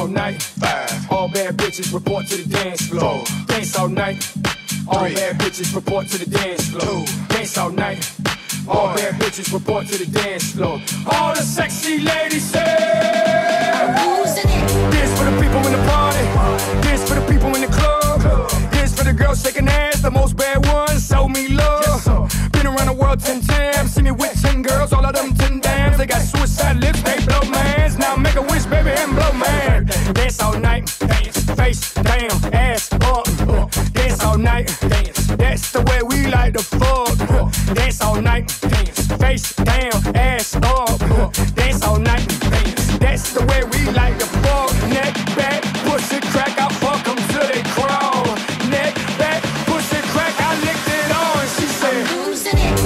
all night. 5. All bad bitches report to the dance floor. 4. Dance all night. All 3. Bad bitches report to the dance floor. 2. Dance all night. All bad bitches report to the dance floor. All the sexy ladies say, who's in it? This for the people in the party. This for the people in the club. This for the girls shaking ass, the most bad ones. Show me love. Been around the world 10 times. See me with 10 girls, all of them 10 dams. They got suicide lips, they blow mans. Now make a wish, baby, and blow man. Dance all night, dance, face down, ass up. Dance all night, dance. That's the way we like to fuck. Dance all night, dance, face down, ass up. Dance all night, dance. That's the way we like to fuck. Neck back, pussy crack, I fuck them till they crawl. Neck back, pussy crack, I licked it all. And she said, who's in it?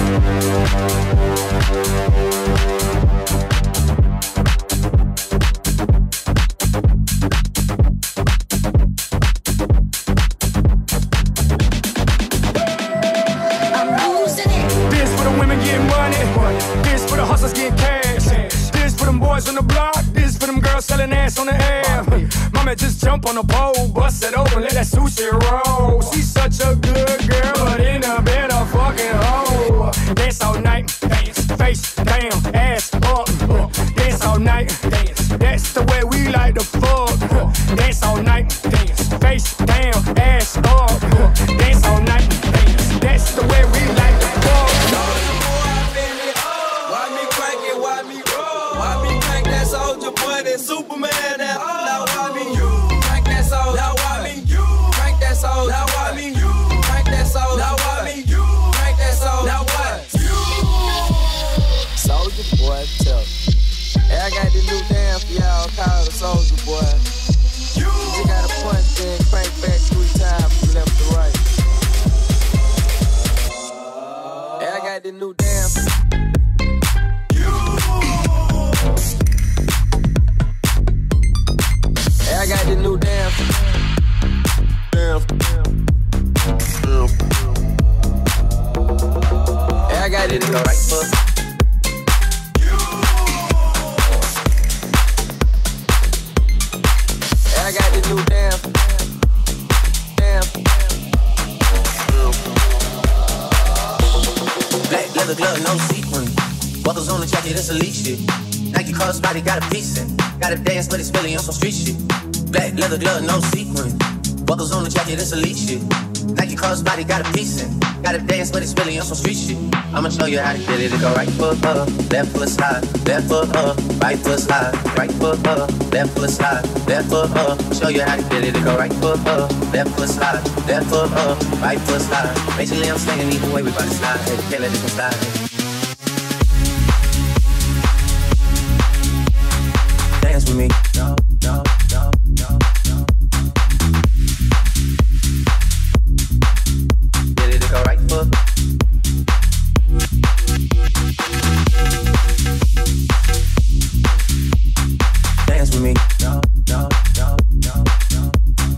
On the block, this for them girls selling ass on the air. Mama just jump on the pole, bust it open, let that sushi roll. She's such a good girl, but in a bed a fucking hoe. Dance all night, dance, face down, ass up. Dance all night, dance, that's the way we like to fuck. Dance all night, dance, face down, ass up. Dance all night, dance, that's the way we like to fuck. Soldier boy, that Superman, that now why me you crank that soul, now why me you crank that soul, now why me you crank that soul, now why me you crank that soul, now what? Soldier boy, tell me. Hey, I got the new dance for y'all called the Soldier Boy. You just gotta punch, then crank back 3 times from left to right. Hey, I got the new dance. I got the new dance. I got the new right foot. I got the new dance. Black leather glove, no sequin. Buckles on the jacket, it's elite shit. Nike crossbody got a piece in. Gotta dance, but it's really on some street shit. Black leather glove, no sequin. Buckles on the jacket, it's elite shit. Nike crossbody got a piece in. Gotta dance, but it's really on some street shit. I'ma show you how to get it. It go right foot up, left foot slide, left foot up, right foot slide, right foot up, left foot slide, left foot up. Show you how to get it. It go right foot up, left foot slide, left foot up, right foot slide. Basically, I'm saying either way we bout to slide. Hey, can't let this one slide. Dance with me. No, no, no, no, no. Get it to go right foot. Dance with me. No, no, no, no, no.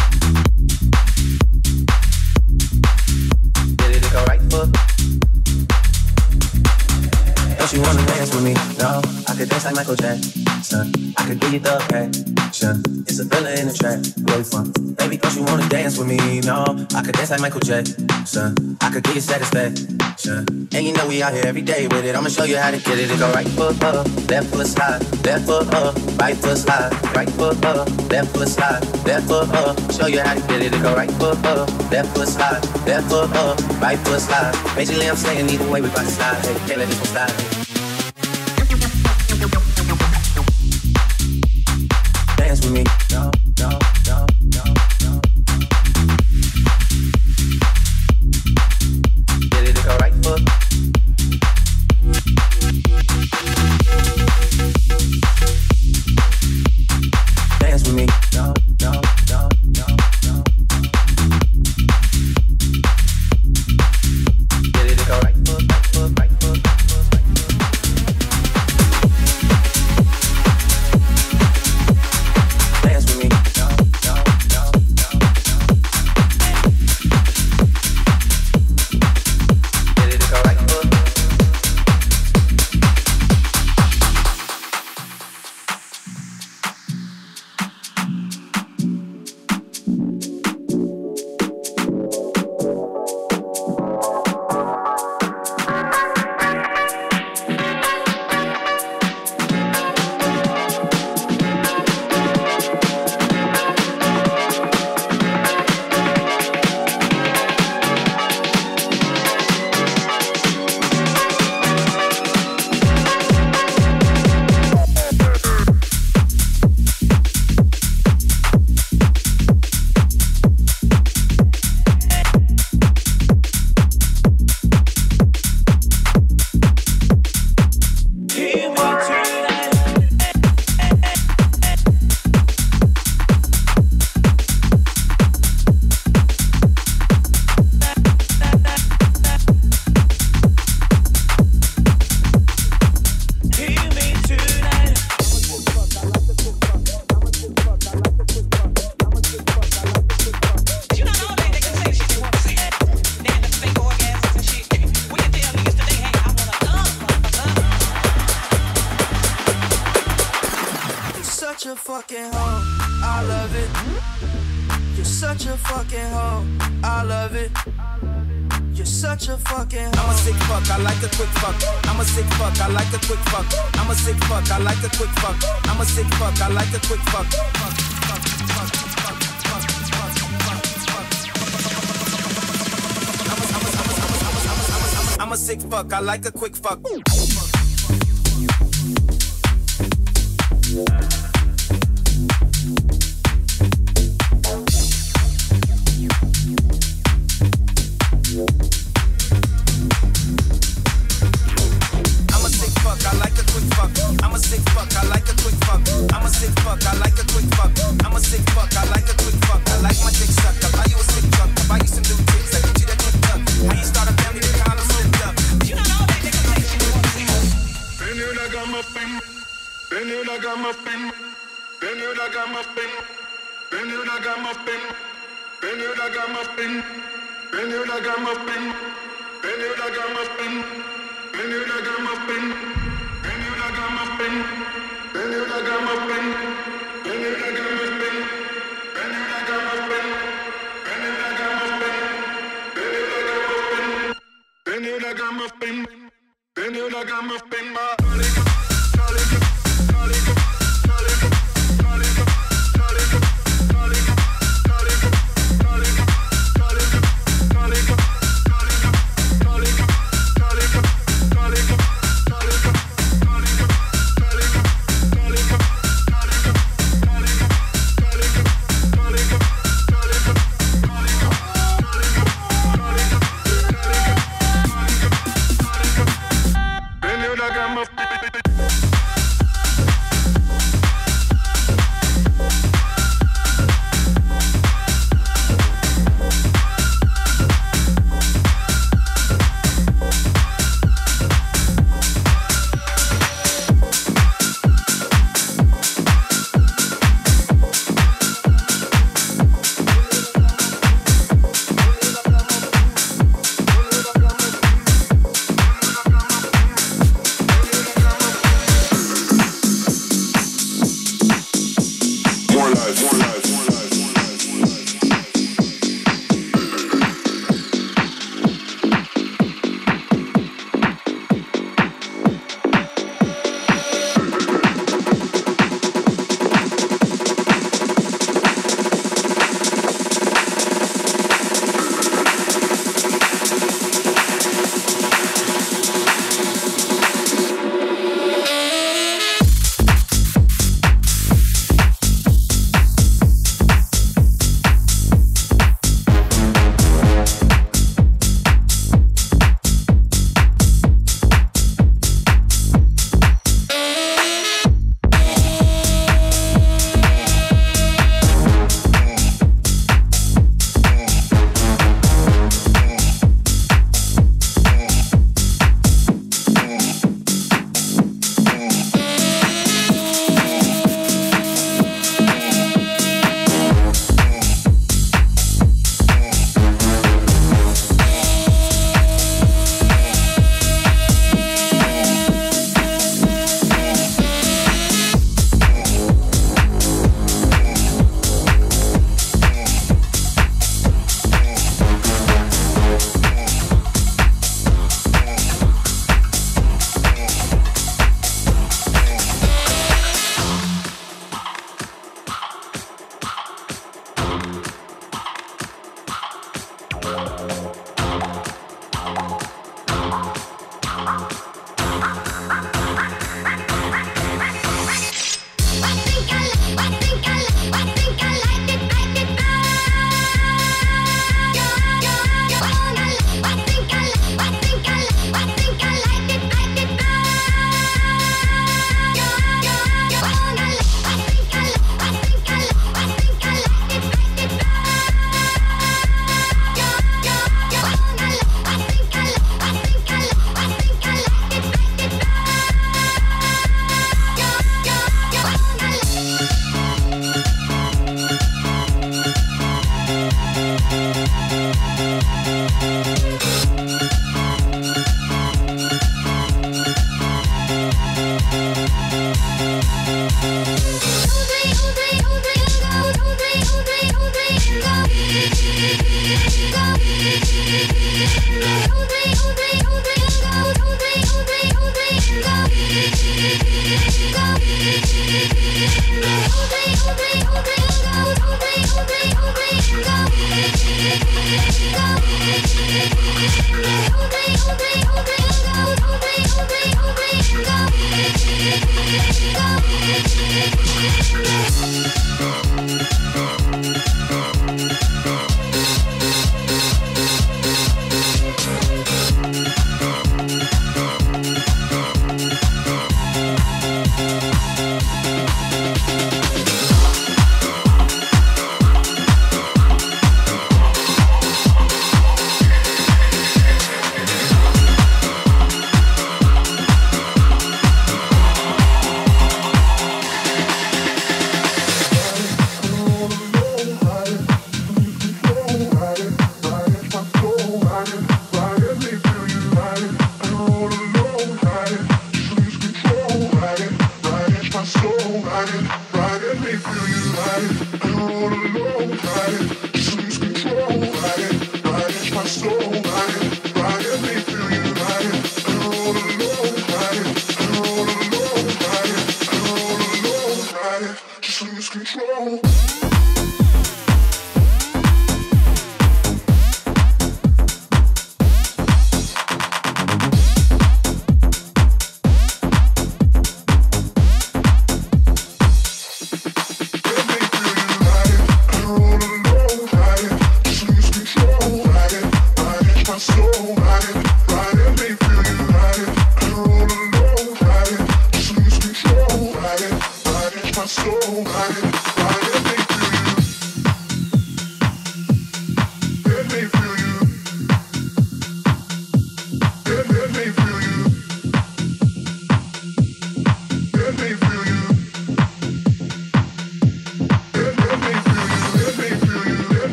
Get it to go right foot. Don't you wanna dance with me? No, I could dance like Michael Jackson. I could give you the passion. It's a thriller in the track. Where we from? Baby, don't you wanna dance with me? No, I could dance like Michael Jackson. I could give you satisfaction. And you know we out here every day with it. I'ma show you how to get it. It go right foot up, left foot slide, left foot up, right foot slide, right foot up, left foot slide, left foot up. Show you how to get it. It go right foot up, left foot slide, left foot up, right foot slide. Basically, I'm saying either way we bout to slide. Hey, can't let this one slide. Dance with me. No, no, no, no, no. Get it to go right foot. Dance with me. No, no, no, no, no. Get it to go right foot, right foot, right foot, right foot, right foot. such a fucking hoe, I love it. You're such a fucking hoe, I love it. You're such a fucking hoe. I'm a sick fuck, I like a quick fuck. I'm a sick fuck, I like a quick fuck. I'm a sick fuck, I like a quick fuck. I'm a sick fuck, I like a quick fuck. I'm a sick fuck, I like a quick fuck. I got my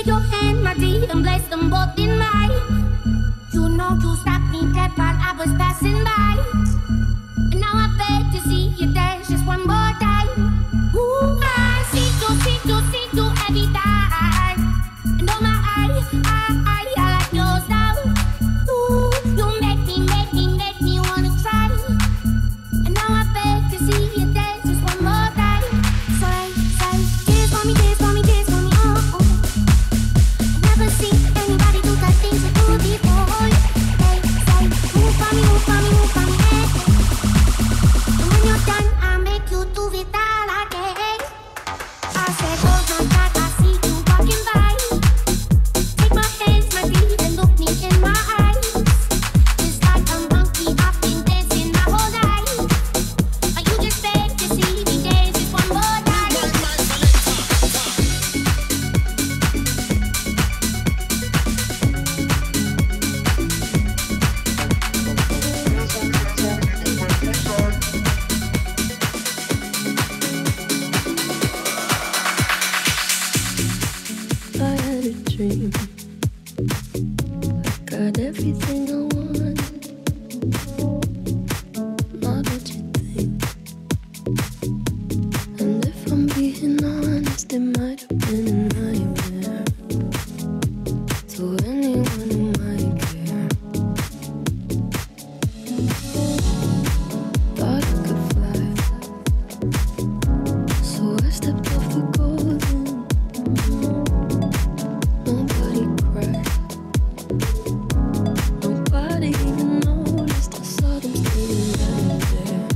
your hand, my dear, and place them both in mine. You know you stopped me dead while I was passing by. And now I beg to see you dance just one more time. Ooh, I see you every time. And oh my, I like your style. Ooh, you make me wanna try. And now I beg to see you dance just one more time. So say, dance for me, oh, oh. I never seen anybody do the things you do before. They say, move for me, hey. And when you're done, I'll make you do it all again. I said, hold on tight, I see you walking by. Take my hands, my dear, and look me in my eyes. Just like a monkey, I've been dancing my whole life. Are you just beg to see me dance just one more time? I had a dream. I got everything I want. Not what you think. And if I'm being honest, it might have been a nightmare to anyone who might care. Thought I could fly, so I stepped off the golden. Nobody cried. Nobody even noticed. I saw them standing right there.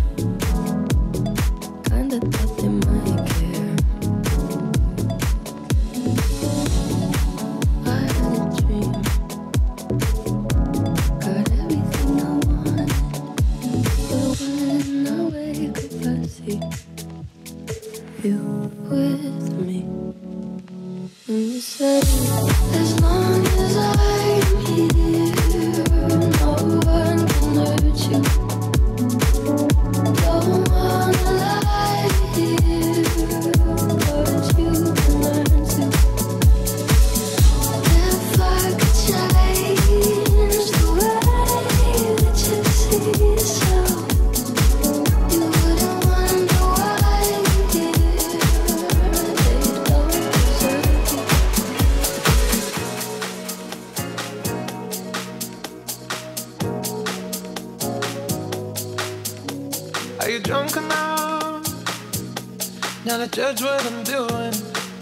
Kinda thought they might care. I had a dream. Got everything I wanted. But when I wake up, I see you with me. And you said, as long as I'm here, no one can hurt you. Don't wanna lie here, but you can learn to. If I could change the way that you see yourself, you wouldn't wonder why they don't deserve you. Are you drunk enough now to judge what I'm doing?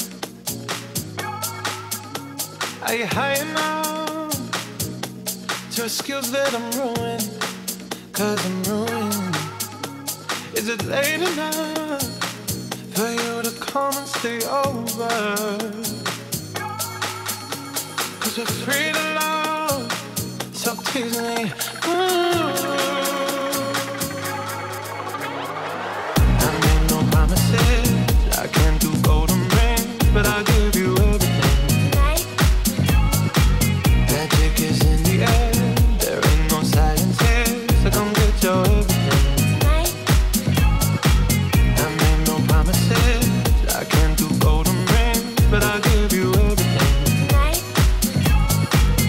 Are you high enough to excuse that I'm ruined? 'Cause I'm ruined. Is it late enough for you to come and stay over? 'Cause we're free to love, so tease me. I made no promises, I can't do golden rings, but I'll give you everything. Magic is in the air, there ain't no science here, so come get your everything. I made no promises, I can't do golden rings, but I'll give you everything.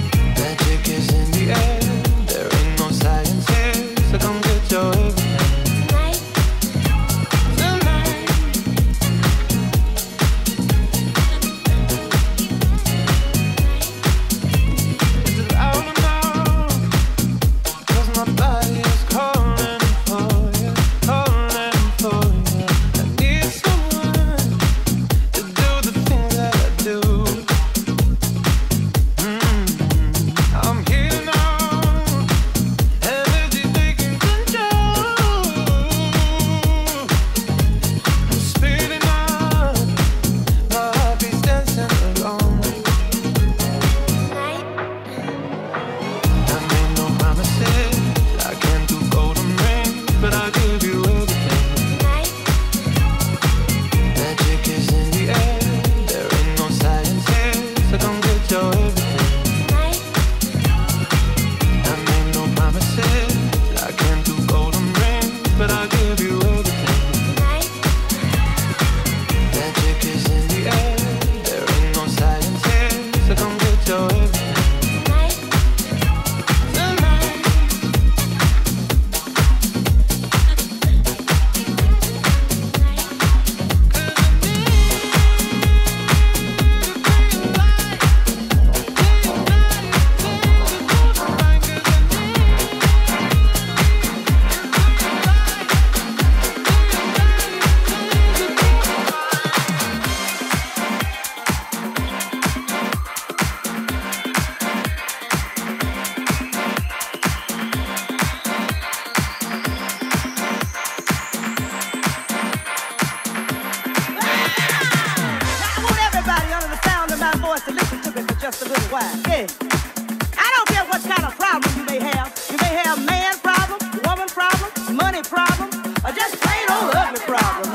just a little while. Yeah. I don't care what kind of problem you may have. You may have man problem, woman problem, money problem, or just plain old ugly problems.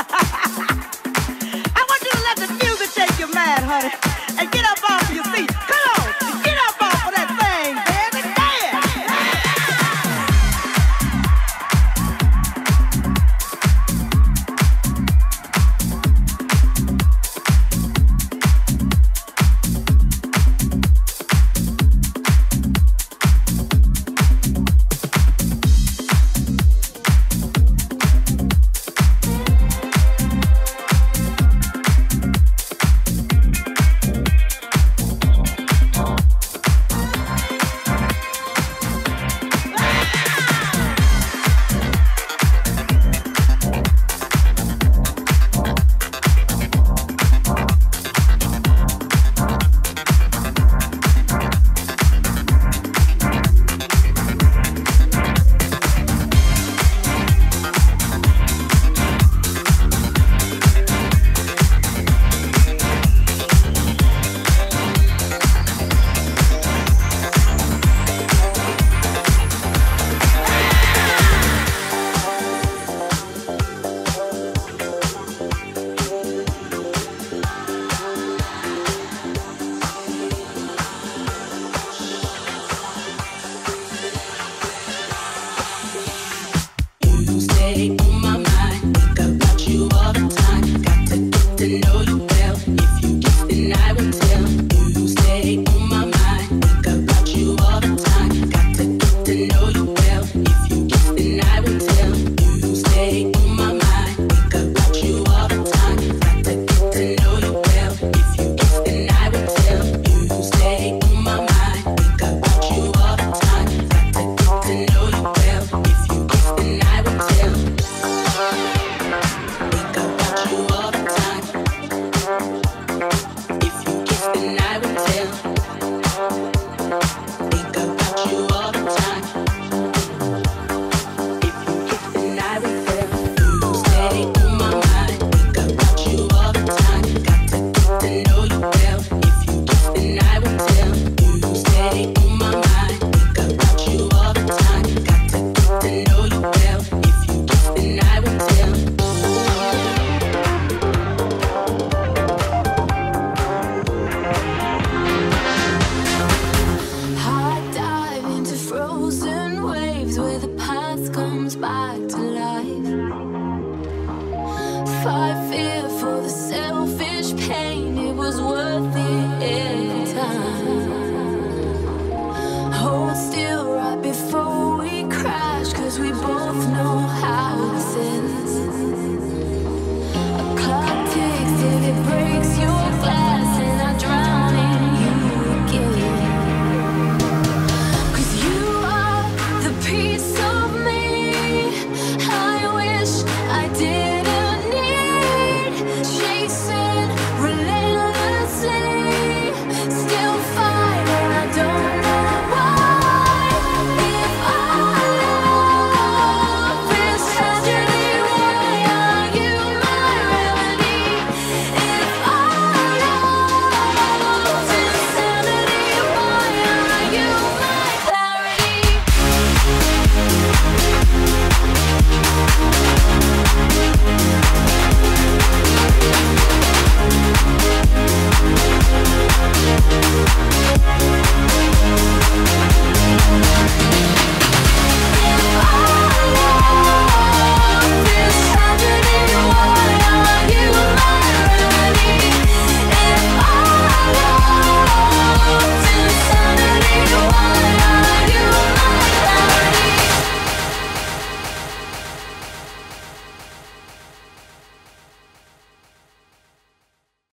I want you to let the music take your mind, honey, and get up off your seat. Come on, get up off of that thing, baby. Know you well. If you kiss, then I will tell. You stay on